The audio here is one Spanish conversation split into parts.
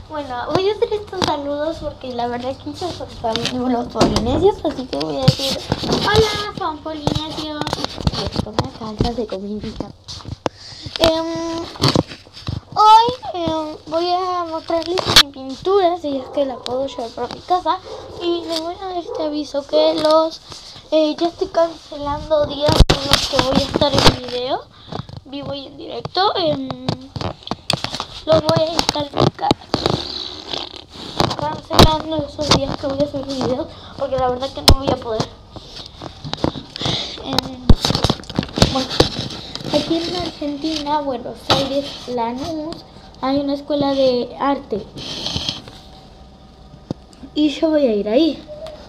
Bueno, voy a hacer estos saludos porque la verdad que se son los polinesios, así que voy a decir hola, son polinesios. Y esto me falta de comidita. Hoy voy a mostrarles mi pintura, si es que la puedo llevar para mi casa. Y les voy a dar este aviso que ya estoy cancelando días en los que voy a estar en video, vivo y en directo. Los voy a estar cancelando esos días que voy a subir videos, porque la verdad que no voy a poder. Bueno, aquí en Argentina, Buenos Aires, Lanús, hay una escuela de arte y yo voy a ir ahí.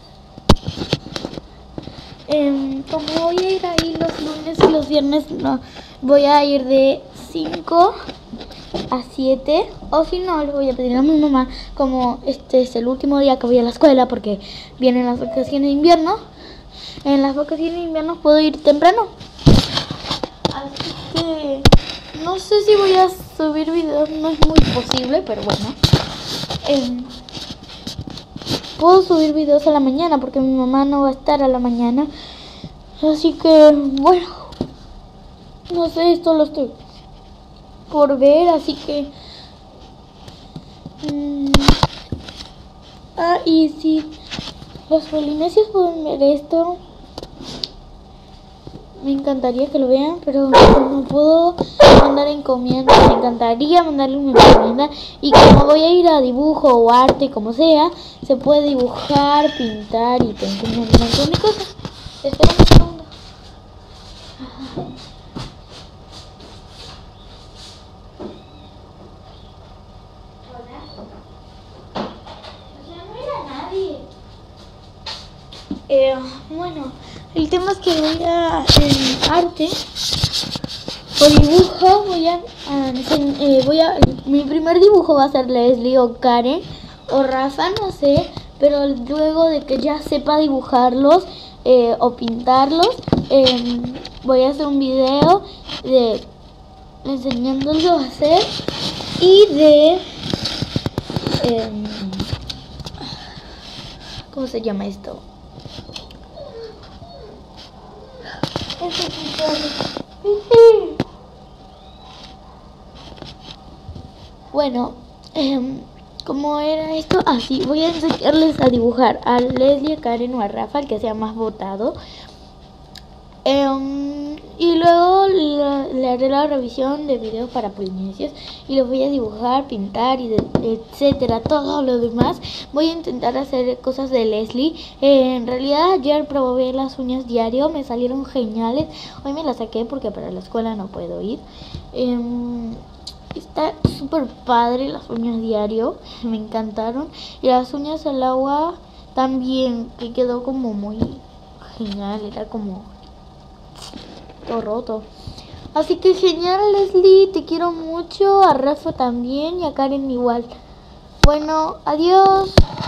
Como voy a ir ahí los lunes y los viernes, no, voy a ir de 5 a 7, o si no, le voy a pedir a mi mamá, como este es el último día que voy a la escuela porque vienen las vacaciones de invierno. En las vacaciones de invierno puedo ir temprano, así que no sé si voy a subir videos, no es muy posible, pero bueno, puedo subir videos a la mañana porque mi mamá no va a estar a la mañana, así que bueno, no sé, esto lo estoy por ver, así que y si los polinesios pueden ver esto, me encantaría que lo vean, pero no puedo mandar encomiendas. Me encantaría mandarle una encomienda, y como voy a ir a dibujo o arte, como sea, se puede dibujar, pintar y te enseñan un montón de cosas. Espera un segundo. Bueno, el tema es que voy a arte o dibujo, mi primer dibujo va a ser Leslie o Karen o Rafa, no sé, pero luego de que ya sepa dibujarlos o pintarlos, voy a hacer un video de enseñándolos a hacer y de ¿cómo se llama esto? Bueno, como era esto, así voy a enseñarles a dibujar a Leslie, a Karen o a Rafa, el que sea más votado. Y luego le haré la revisión de videos para polinesios y los voy a dibujar, pintar y etcétera, todo lo demás. Voy a intentar hacer cosas de Leslie. En realidad ayer probé las uñas diario, me salieron geniales. Hoy me las saqué porque para la escuela no puedo ir. Está súper padre las uñas diario, me encantaron. Y las uñas al agua también, que quedó como muy genial, era como todo roto. Así que genial, Leslie, te quiero mucho, a Rafa también y a Karen igual. Bueno, adiós.